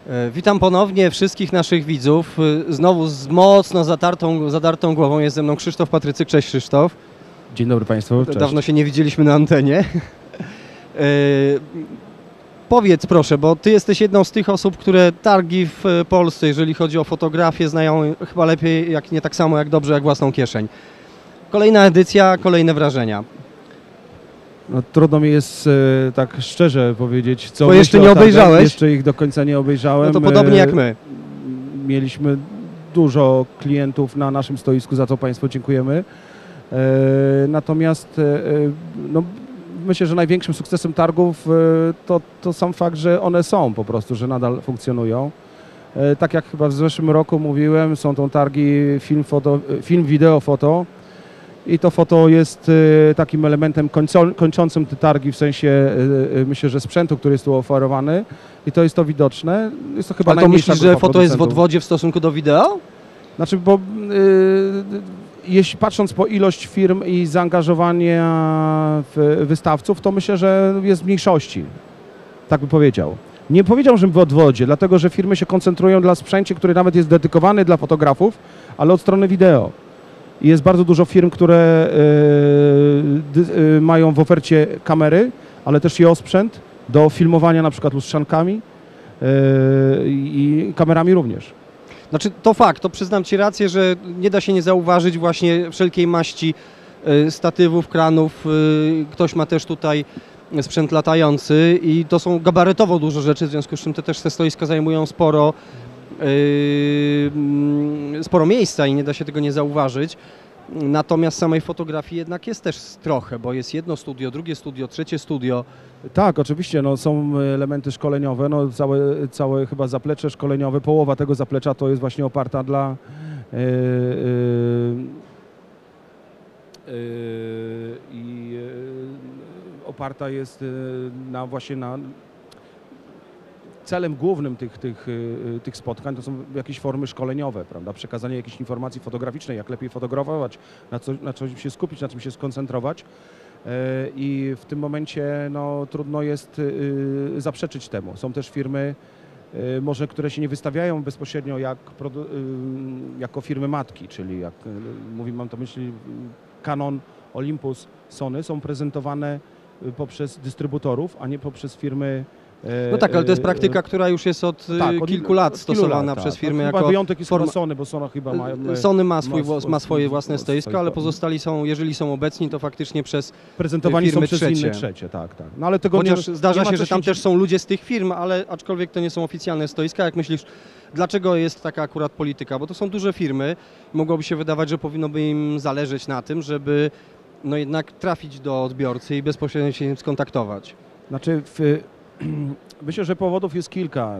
Witam ponownie wszystkich naszych widzów. Znowu z mocno zadartą głową jest ze mną Krzysztof Patrycyk. Cześć Krzysztof. Dzień dobry Państwu. Cześć. Dawno się nie widzieliśmy na antenie. Powiedz proszę, bo Ty jesteś jedną z tych osób, które targi w Polsce, jeżeli chodzi o fotografię, znają chyba lepiej, jak nie tak samo jak dobrze, jak własną kieszeń. Kolejna edycja, kolejne wrażenia. No, trudno mi jest tak szczerze powiedzieć, co Bo jeszcze myślę nie o targach. obejrzałeś? Jeszcze ich do końca nie obejrzałem. No to podobnie jak my. Mieliśmy dużo klientów na naszym stoisku, za co Państwu dziękujemy. Natomiast no, myślę, że największym sukcesem targów to sam fakt, że one są po prostu, że nadal funkcjonują. Tak jak chyba w zeszłym roku mówiłem, są to targi film, wideo, foto. I to foto jest takim elementem kończącym te targi, w sensie myślę, że sprzętu, który jest tu oferowany, i to jest to widoczne. Jest to chyba Ale to najmniejsza myślisz, że grupa foto jest w producentów. odwodzie w stosunku do wideo? Znaczy, bo jeśli patrząc po ilość firm i zaangażowania wystawców, to myślę, że jest w mniejszości, tak bym powiedział. Nie powiedział, że w odwodzie, dlatego że firmy się koncentrują na sprzęcie, który nawet jest dedykowany dla fotografów, ale od strony wideo. Jest bardzo dużo firm, które mają w ofercie kamery, ale też i osprzęt do filmowania na przykład lustrzankami i kamerami również. Znaczy to fakt, to przyznam Ci rację, że nie da się nie zauważyć właśnie wszelkiej maści statywów, kranów. Ktoś ma też tutaj sprzęt latający i to są gabarytowo dużo rzeczy, w związku z czym te stoiska zajmują sporo miejsca i nie da się tego nie zauważyć. Natomiast samej fotografii jednak jest też trochę, bo jest jedno studio, drugie studio, trzecie studio. Tak, oczywiście, no, są elementy szkoleniowe, no, całe chyba zaplecze szkoleniowe, połowa tego zaplecza to jest właśnie oparta oparta jest właśnie na celem głównym tych spotkań to są jakieś formy szkoleniowe, prawda? Przekazanie jakiejś informacji fotograficznej, jak lepiej fotografować, na co się skupić, na czym się skoncentrować. I w tym momencie no, trudno jest zaprzeczyć temu. Są też firmy, może które się nie wystawiają bezpośrednio jako firmy matki, czyli jak mam to myśli Canon, Olympus, Sony, są prezentowane poprzez dystrybutorów, a nie poprzez firmy. No tak, ale to jest praktyka, która już jest od kilku lat stosowana przez firmy. Chyba wyjątek jest Sony, bo Sony chyba ma... Sony ma swoje własne stoisko, ale pozostali są, jeżeli są obecni, to faktycznie przez prezentowani firmy są przez inne trzecie, tak. No, ale tego ponieważ zdarza nie się, że tam też są ludzie z tych firm, ale aczkolwiek to nie są oficjalne stoiska. Jak myślisz, dlaczego jest taka akurat polityka? Bo to są duże firmy, mogłoby się wydawać, że powinno by im zależeć na tym, żeby no jednak trafić do odbiorcy i bezpośrednio się z nim skontaktować. Znaczy, myślę, że powodów jest kilka.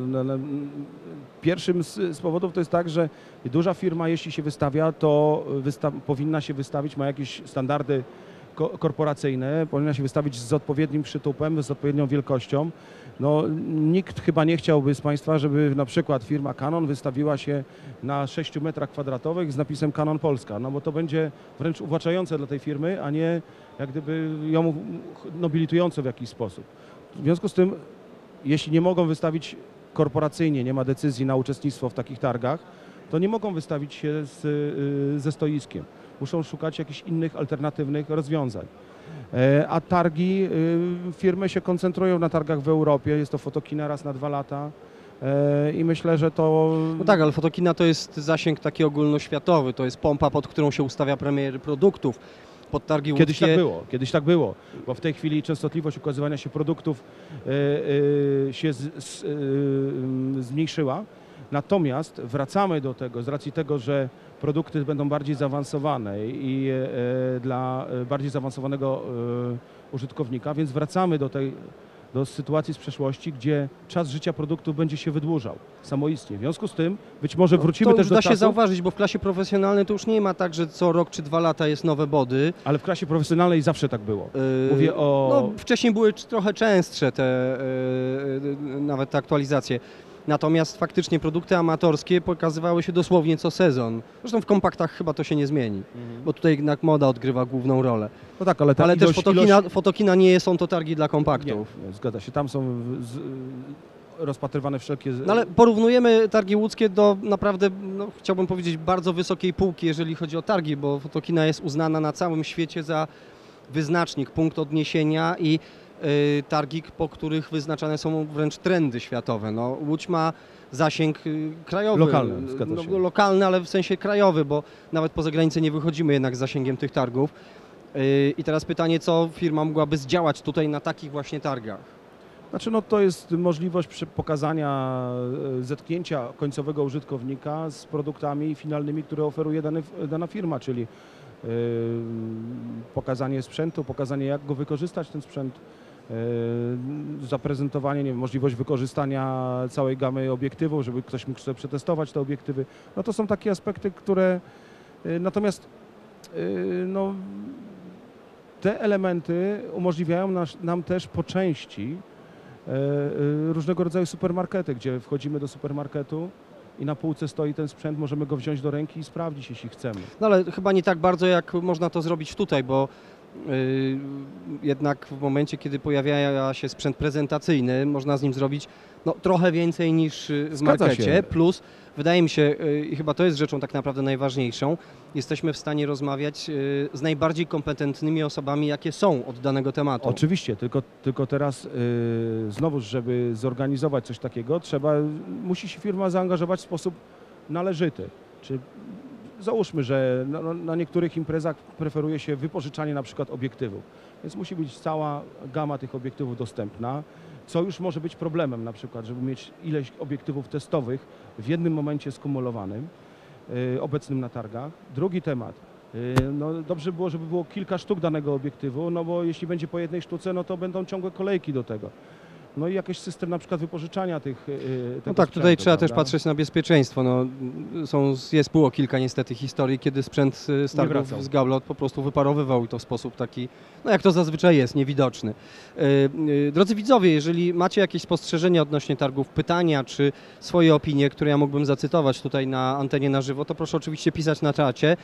Pierwszym z powodów to jest tak, że duża firma, jeśli się wystawia, to powinna się wystawić, ma jakieś standardy korporacyjne, powinna się wystawić z odpowiednim przytupem, z odpowiednią wielkością. No, nikt chyba nie chciałby z Państwa, żeby na przykład firma Canon wystawiła się na 6 metrach kwadratowych z napisem Canon Polska, no bo to będzie wręcz uwłaczające dla tej firmy, a nie jak gdyby ją nobilitujące w jakiś sposób. W związku z tym, jeśli nie mogą wystawić korporacyjnie, nie ma decyzji na uczestnictwo w takich targach, to nie mogą wystawić się ze stoiskiem. Muszą szukać jakichś innych, alternatywnych rozwiązań. A targi, firmy się koncentrują na targach w Europie, jest to fotokina raz na 2 lata i myślę, że to... No tak, ale fotokina to jest zasięg taki ogólnoświatowy, to jest pompa, pod którą się ustawia premiery produktów. Pod targi łódzkie... Kiedyś tak było, bo w tej chwili częstotliwość ukazywania się produktów się zmniejszyła. Natomiast wracamy do tego z racji tego, że produkty będą bardziej zaawansowane i dla bardziej zaawansowanego użytkownika, więc wracamy do sytuacji z przeszłości, gdzie czas życia produktów będzie się wydłużał samoistnie. W związku z tym być może wrócimy też do da się czasów, zauważyć, bo w klasie profesjonalnej to już nie ma tak, że co rok czy 2 lata jest nowe body. ale w klasie profesjonalnej zawsze tak było. Mówię o... No, wcześniej były trochę częstsze nawet te aktualizacje. Natomiast faktycznie produkty amatorskie pokazywały się dosłownie co sezon. Zresztą w kompaktach chyba to się nie zmieni, bo tutaj jednak moda odgrywa główną rolę. No tak, ale też fotokina nie są to targi dla kompaktów. Nie, zgadza się. Tam są rozpatrywane wszelkie... No ale porównujemy targi łódzkie do naprawdę, no, chciałbym powiedzieć, bardzo wysokiej półki, jeżeli chodzi o targi, bo Fotokina jest uznana na całym świecie za wyznacznik, punkt odniesienia i targi, po których wyznaczane są wręcz trendy światowe. No, Łódź ma zasięg krajowy. Lokalny, zgadza się. Lokalny, ale w sensie krajowy, bo nawet poza granicę nie wychodzimy jednak z zasięgiem tych targów. I teraz pytanie, co firma mogłaby zdziałać tutaj na takich właśnie targach? Znaczy, no to jest możliwość pokazania, zetknięcia końcowego użytkownika z produktami finalnymi, które oferuje dana firma, czyli pokazanie sprzętu, pokazanie, jak go wykorzystać, ten sprzęt, zaprezentowanie, nie wiem, możliwość wykorzystania całej gamy obiektywów, żeby ktoś mógł sobie przetestować te obiektywy. No to są takie aspekty, które natomiast no, te elementy umożliwiają nam też po części różnego rodzaju supermarkety, gdzie wchodzimy do supermarketu i na półce stoi ten sprzęt, możemy go wziąć do ręki i sprawdzić, jeśli chcemy. No ale chyba nie tak bardzo, jak można to zrobić tutaj, bo jednak w momencie, kiedy pojawia się sprzęt prezentacyjny, można z nim zrobić no, trochę więcej niż w markecie, plus wydaje mi się, i chyba to jest rzeczą tak naprawdę najważniejszą, jesteśmy w stanie rozmawiać z najbardziej kompetentnymi osobami, jakie są od danego tematu. Oczywiście, tylko teraz znowu, żeby zorganizować coś takiego, musi się firma zaangażować w sposób należyty. Czy załóżmy, że na niektórych imprezach preferuje się wypożyczanie na przykład obiektywów, więc musi być cała gama tych obiektywów dostępna, co już może być problemem na przykład, żeby mieć ileś obiektywów testowych w jednym momencie skumulowanym, obecnym na targach. Drugi temat. No dobrze było, żeby było kilka sztuk danego obiektywu, no bo jeśli będzie po jednej sztuce, no to będą ciągłe kolejki do tego. No i jakiś system na przykład wypożyczania tych No tak, tutaj trzeba też patrzeć na bezpieczeństwo. No, było kilka niestety historii, kiedy sprzęt z targów z Gablot po prostu wyparowywał i to w sposób taki, no jak to zazwyczaj jest, niewidoczny. Drodzy widzowie, jeżeli macie jakieś spostrzeżenia odnośnie targów, pytania czy swoje opinie, które ja mógłbym zacytować tutaj na antenie na żywo, to proszę oczywiście pisać na czacie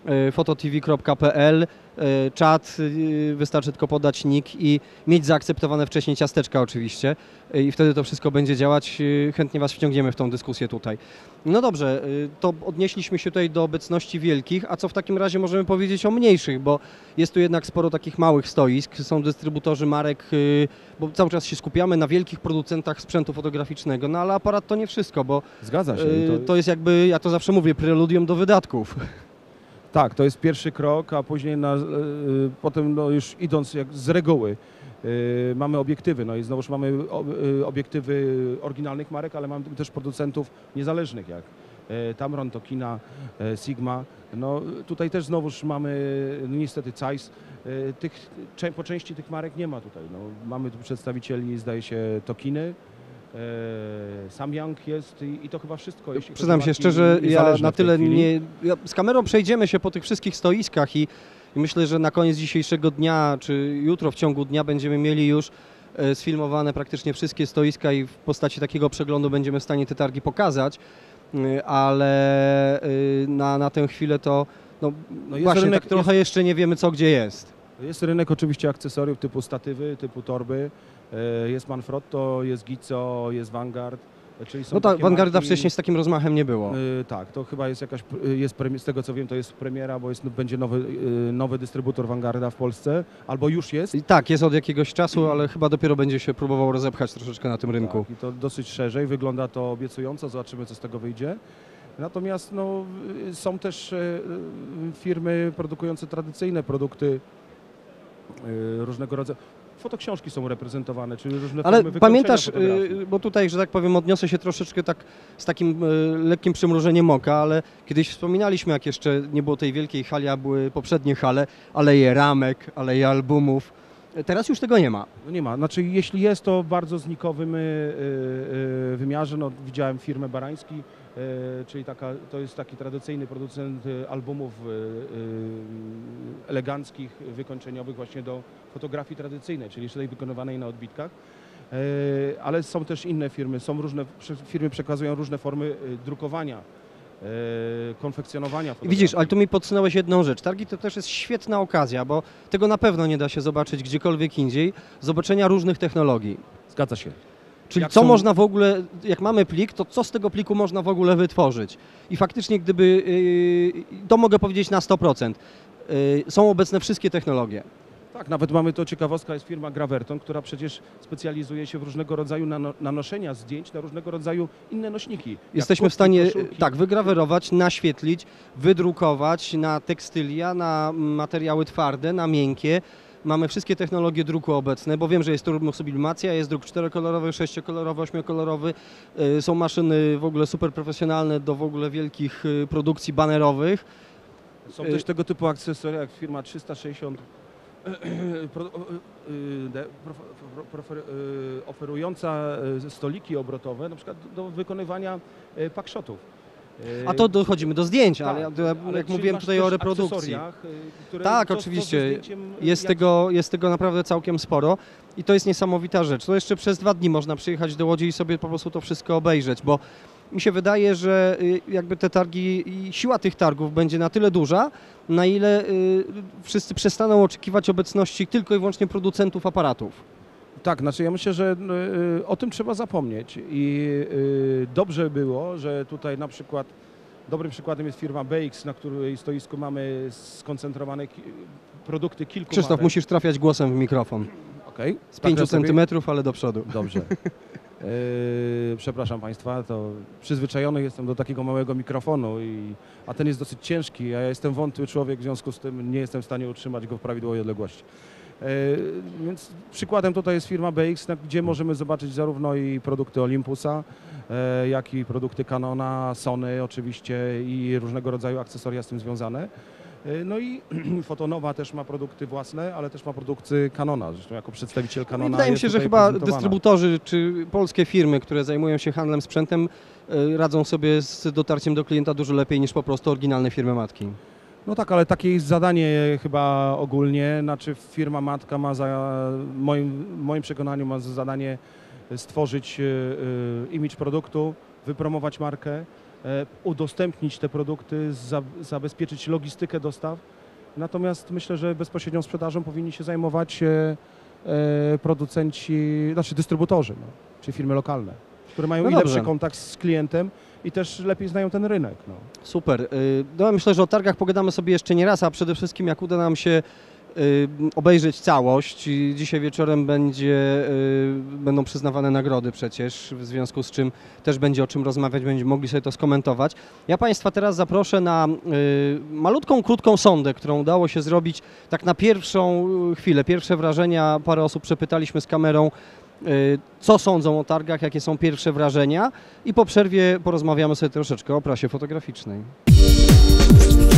fototv.pl, czat, wystarczy tylko podać nick i mieć zaakceptowane wcześniej ciasteczka oczywiście i wtedy to wszystko będzie działać, chętnie Was wciągniemy w tą dyskusję tutaj. No dobrze, to odnieśliśmy się tutaj do obecności wielkich, a co w takim razie możemy powiedzieć o mniejszych, bo jest tu jednak sporo takich małych stoisk, są dystrybutorzy marek, bo cały czas się skupiamy na wielkich producentach sprzętu fotograficznego, no ale aparat to nie wszystko, bo zgadza się. To jest jakby, ja to zawsze mówię, preludium do wydatków. Tak, to jest pierwszy krok, a później potem no już idąc jak z reguły mamy obiektywy, no i znowuż mamy obiektywy oryginalnych marek, ale mamy też producentów niezależnych jak Tamron, Tokina, Sigma. No tutaj też znowuż mamy niestety Zeiss. Po części tych marek nie ma tutaj. No, mamy tu przedstawicieli, zdaje się, Tokiny. Samyang jest i to chyba wszystko. Przyznam się szczerze, ja na tyle nie... Z kamerą przejdziemy się po tych wszystkich stoiskach i myślę, że na koniec dzisiejszego dnia, czy jutro w ciągu dnia będziemy mieli już sfilmowane praktycznie wszystkie stoiska i w postaci takiego przeglądu będziemy w stanie te targi pokazać, ale na tę chwilę to właśnie rynek, tak trochę jeszcze nie wiemy, co gdzie jest. Jest rynek oczywiście akcesoriów typu statywy, typu torby. Jest Manfrotto, jest Gizo, jest Vanguard. Czyli są tak, Vanguarda wcześniej z takim rozmachem nie było. Tak, to chyba jest z tego co wiem, to jest premiera, bo będzie nowy dystrybutor Vanguarda w Polsce, albo już jest. Tak, jest od jakiegoś czasu, ale chyba dopiero będzie się próbował rozepchać troszeczkę na tym rynku. Tak, i to dosyć szerzej, wygląda to obiecująco, zobaczymy, co z tego wyjdzie. Natomiast no, są też firmy produkujące tradycyjne produkty różnego rodzaju. Fotoksiążki są reprezentowane, czyli różne formy wykończenia pamiętasz, fotografii. bo tutaj, że tak powiem, odniosę się troszeczkę tak z takim lekkim przymrużeniem oka, ale kiedyś wspominaliśmy, jak jeszcze nie było tej wielkiej hali, a były poprzednie hale, aleje ramek, aleje albumów. Teraz już tego nie ma. No nie ma. Znaczy, jeśli jest, to w bardzo znikowym wymiarze. No, widziałem firmę Barański, czyli to jest taki tradycyjny producent albumów eleganckich, wykończeniowych właśnie do fotografii tradycyjnej, czyli jeszcze tej wykonywanej na odbitkach. Ale są też inne firmy, firmy przekazują różne formy drukowania, konfekcjonowania fotografii. Widzisz, ale tu mi podsunąłeś jedną rzecz. Targi to też jest świetna okazja, bo tego na pewno nie da się zobaczyć gdziekolwiek indziej, zobaczenia różnych technologii. Zgadza się. Czyli Jak co są- można w ogóle, jak mamy plik, to co z tego pliku można w ogóle wytworzyć? I faktycznie gdyby, to mogę powiedzieć na 100%, są obecne wszystkie technologie. Tak, nawet mamy to ciekawostka, jest firma Graverton, która przecież specjalizuje się w różnego rodzaju nanoszenia zdjęć na różnego rodzaju inne nośniki. jak Jesteśmy w kurtki, stanie koszulki. tak wygrawerować, naświetlić, wydrukować na tekstylia, na materiały twarde, na miękkie. Mamy wszystkie technologie druku obecne, bo wiem, że jest turbosublimacja, jest druk 4-kolorowy, 6-kolorowy, 8-kolorowy. Są maszyny w ogóle super profesjonalne do w ogóle wielkich produkcji banerowych. Są też tego typu akcesoria jak firma 360 pro- de- oferująca stoliki obrotowe, na przykład do wykonywania packshotów. A to dochodzimy do zdjęć, Tak, ale jak czyli mówiłem masz tutaj też o reprodukcji. akcesoriach, które Tak, co ze oczywiście. zdjęciem, Jest tego naprawdę całkiem sporo i to jest niesamowita rzecz. To jeszcze przez 2 dni można przyjechać do Łodzi i sobie po prostu to wszystko obejrzeć, bo mi się wydaje, że jakby te targi i siła tych targów będzie na tyle duża, na ile wszyscy przestaną oczekiwać obecności tylko i wyłącznie producentów aparatów. Tak, znaczy ja myślę, że o tym trzeba zapomnieć i dobrze było, że tutaj na przykład dobrym przykładem jest firma BX, na której stoisku mamy skoncentrowane produkty kilku Krzysztof, marek. musisz trafiać głosem w mikrofon. Okej. Z Tak, 5 że sobie- centymetrów, ale do przodu. Dobrze. Przepraszam Państwa, to przyzwyczajony jestem do takiego małego mikrofonu, a ten jest dosyć ciężki, a ja jestem wątły człowiek, w związku z tym nie jestem w stanie utrzymać go w prawidłowej odległości. Więc przykładem tutaj jest firma BX, gdzie możemy zobaczyć zarówno i produkty Olympusa, jak i produkty Canona, Sony oczywiście i różnego rodzaju akcesoria z tym związane. No i Fotonowa też ma produkty własne, ale też ma produkty Canona. Zresztą jako przedstawiciel Canona Wydaje mi jest się, że tutaj chyba prezentowana. dystrybutorzy czy polskie firmy, które zajmują się handlem sprzętem, radzą sobie z dotarciem do klienta dużo lepiej niż po prostu oryginalne firmy matki. No tak, ale takie jest zadanie chyba ogólnie, znaczy firma matka ma w moim przekonaniu ma za zadanie stworzyć imidż produktu, wypromować markę, udostępnić te produkty, zabezpieczyć logistykę dostaw. Natomiast myślę, że bezpośrednią sprzedażą powinni się zajmować producenci, znaczy dystrybutorzy, no, czy firmy lokalne, które mają No i lepszy dobrze. kontakt z klientem i też lepiej znają ten rynek. No. Super. No, myślę, że o targach pogadamy sobie jeszcze nie raz, a przede wszystkim jak uda nam się obejrzeć całość. I dzisiaj wieczorem będą przyznawane nagrody przecież, w związku z czym też będzie o czym rozmawiać, będziemy mogli sobie to skomentować. Ja Państwa teraz zaproszę na malutką, krótką sondę, którą udało się zrobić tak na pierwszą chwilę, pierwsze wrażenia. Parę osób przepytaliśmy z kamerą, co sądzą o targach, jakie są pierwsze wrażenia i po przerwie porozmawiamy sobie troszeczkę o prasie fotograficznej.